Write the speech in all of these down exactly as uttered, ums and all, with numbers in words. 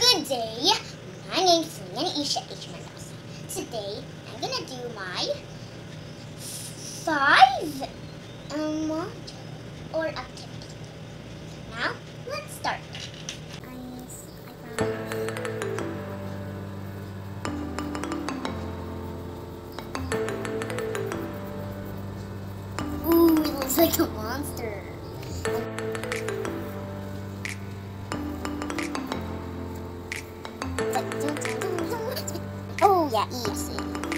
Good day. My name's Lian Isha H. Mendoza. Today, I'm gonna do my five um, module or activity. Now, let's start. Eyes, eyebrows. Ooh, it looks like a monster. Oh yeah, easy.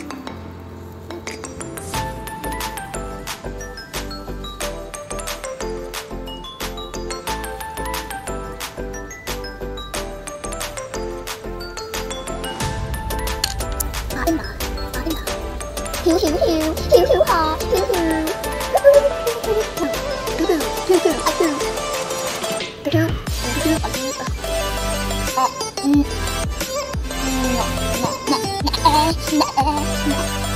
Fatima, Fatima. Hoo hoo hoo, hoo hoo ha, hoo hoo. Hoo hoo, hoo hoo, I hoo. Hoo hoo, hoo hoo, I hoo. Uh, mm. No, no, no, no, no, no.